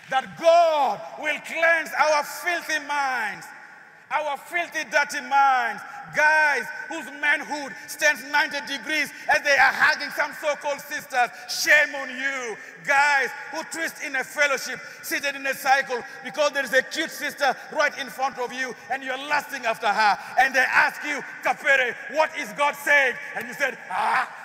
that God will cleanse our filthy minds, our filthy, dirty minds. Guys whose manhood stands 90 degrees as they are hugging some so-called sisters, shame on you. Guys who twist in a fellowship, seated in a cycle because there is a cute sister right in front of you and you're lusting after her. And they ask you, Kapere, what is God saying? And you said,